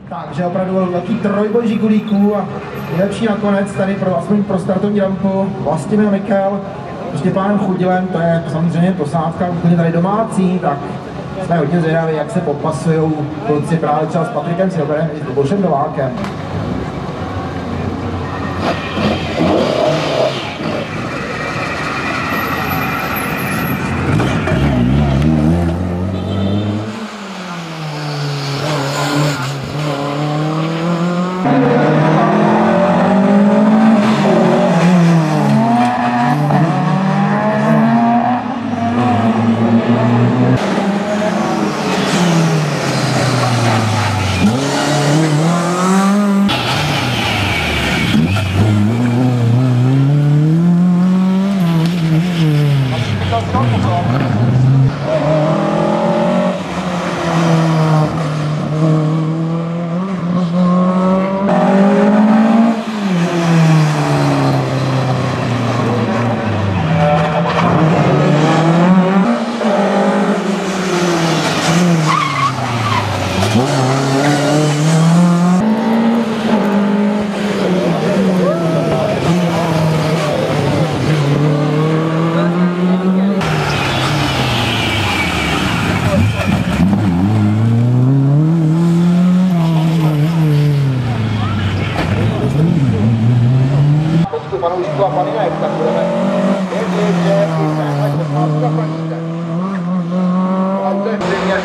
Takže opravdu velký trojboj žigulíků a nejlepší nakonec tady aspoň pro startovní rampu Vlastimil Mikel s Štěpánem Chudilem, to je samozřejmě posádka úplně tady domácí, tak jsme hodně zvědaví, jak se popasují kluci právě třeba s Patrikem Silberem i s Lubošem Novákem. Fanoušků a paninek, tak budeme vědět, že jsme posádku za paníček. Ale to je přímě.